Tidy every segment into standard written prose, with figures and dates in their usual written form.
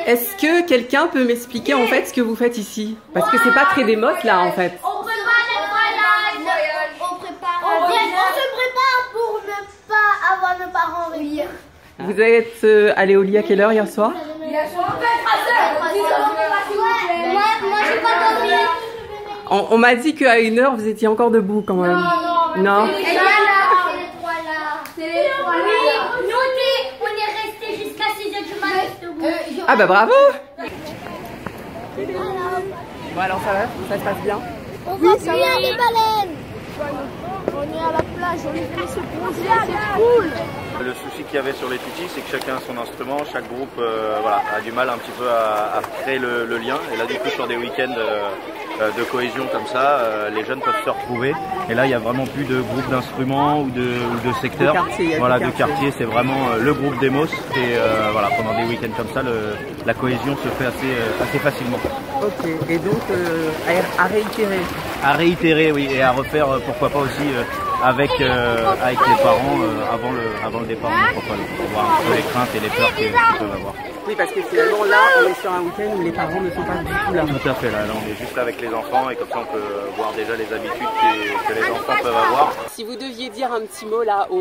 Est-ce que quelqu'un peut m'expliquer en fait ce que vous faites ici? Parce que c'est pas très démos là en fait. On prépare les voyages. On se prépare pour ne pas avoir nos parents venir. Vous êtes allé au lit à quelle heure hier soir? Moi j'ai pas dormi. On m'a dit qu'à 1h vous étiez encore debout quand même. Non. C'est les trois là. Nous on est restés jusqu'à 6h du matin debout. Ah bah bravo. Bon alors ça va? Ça se passe bien? On va fuir les baleines. On est à la plage, on est venu se bronzer, c'est cool. Le souci qu'il y avait sur les tutis, c'est que chacun a son instrument, chaque groupe voilà, a du mal un petit peu à créer le lien. Et là du coup sur des week-ends de cohésion comme ça, les jeunes peuvent se retrouver. Et là il n'y a vraiment plus de groupe d'instruments ou de secteurs. Voilà, de quartier, c'est vraiment le groupe Demos. Et voilà, pendant des week-ends comme ça, la cohésion se fait assez facilement. Ok, et donc à réitérer. À réitérer, oui, et à refaire pourquoi pas aussi avec les parents avant le départ, pourquoi pas, pour voir un peu les craintes et les peurs qu'ils peuvent avoir. Oui, parce que finalement là on est sur un week-end où les parents ne sont pas du tout là. Tout à fait, là on est juste avec les enfants et comme ça on peut voir déjà les habitudes que les enfants peuvent avoir. Si vous deviez dire un petit mot là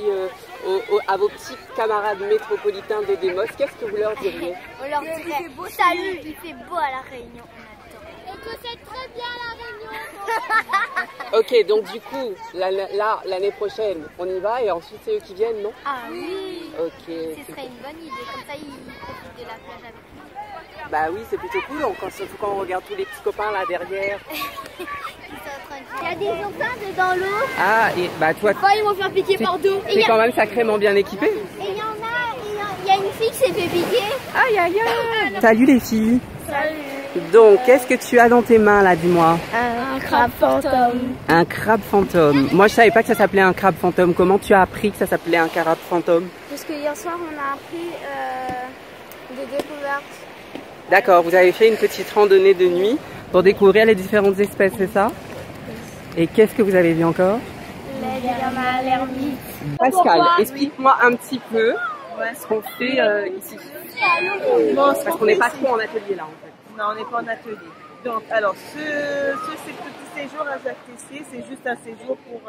à vos petits camarades métropolitains de Demos, qu'est-ce que vous leur diriez? On leur dirait salut, il fait beau à la Réunion. Et que c'est très bien la Réunion. Ok, donc du coup, l'année prochaine, on y va et ensuite c'est eux qui viennent, non? Ah oui. Ok. Ce serait une bonne idée, comme ça ils profitent de la plage avec nous. Bah oui, c'est plutôt cool, surtout quand on regarde tous les petits copains là derrière. Il y a des enfants dans l'eau. Ah, et bah toi, Ils vont faire piquer par d'eau. t'es quand même sacrément bien équipé. Et il y a une fille qui s'est fait piquer. Aïe aïe aïe. Salut les filles. Salut. Donc, qu'est-ce que tu as dans tes mains là, dis-moi? Un crabe fantôme. Un crabe fantôme. Moi, je savais pas que ça s'appelait un crabe fantôme. Comment tu as appris que ça s'appelait un crabe fantôme? Parce que hier soir, on a appris des découvertes. D'accord, vous avez fait une petite randonnée de nuit pour découvrir les différentes espèces, c'est ça? Et qu'est-ce que vous avez vu encore? L'ermite. Pascal, explique-moi un petit peu ce qu'on fait ici. Parce qu'on n'est pas trop en atelier là en fait. Non, on n'est pas en atelier. Donc, alors, ce petit séjour à Jacques Tessier, c'est juste un séjour pour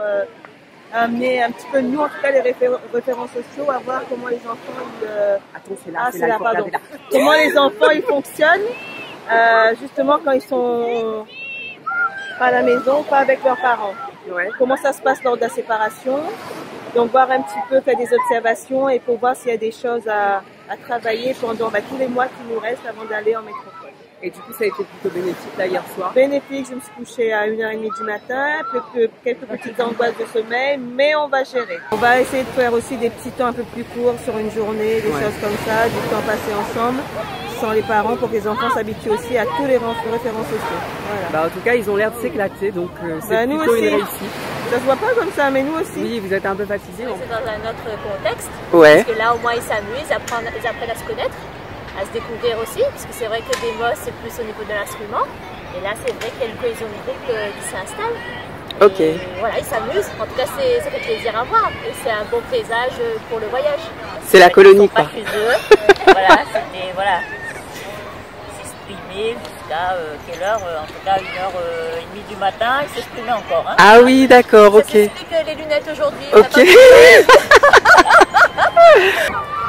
amener un petit peu, nous en tout cas, les référents sociaux, à voir comment les enfants, Attends, c'est là, pardon. Comment les enfants, ils fonctionnent, justement, quand ils sont pas à la maison, pas avec leurs parents. Ouais. Comment ça se passe lors de la séparation. Donc, voir un petit peu, faire des observations et pour voir s'il y a des choses à travailler pendant tous les mois qui nous restent avant d'aller en métropole. Et du coup, ça a été plutôt bénéfique là hier soir. Bénéfique, je me suis couchée à 1h30 du matin, quelques petites angoisses de sommeil, mais on va gérer. On va essayer de faire aussi des petits temps un peu plus courts sur une journée, des choses comme ça, du temps passé ensemble, sans les parents, pour que les enfants s'habituent aussi à tous les référents sociaux. Voilà. Bah, en tout cas, ils ont l'air de s'éclater, donc c'est plutôt une réussite. Ça se voit pas comme ça, mais nous aussi. Oui, vous êtes un peu fatigués. C'est dans un autre contexte. Ouais. Parce que là, au moins, ils s'amusent, ils apprennent à se connaître, à se découvrir aussi. Parce que c'est vrai que Demos, c'est plus au niveau de l'instrument. Et là, c'est vrai qu'il y a une cohésion de groupe qui s'installe. Ok. Et voilà, ils s'amusent. En tout cas, ça fait plaisir à voir. Et c'est un bon présage pour le voyage. C'est la colonie, quoi. Voilà, c'était, voilà. S'exprimer jusqu'à quelle heure? En tout cas, 1h30 du matin, ils s'exprimaient encore. Hein. Ah oui, d'accord, ok. Ça s'explique les lunettes aujourd'hui. Ok.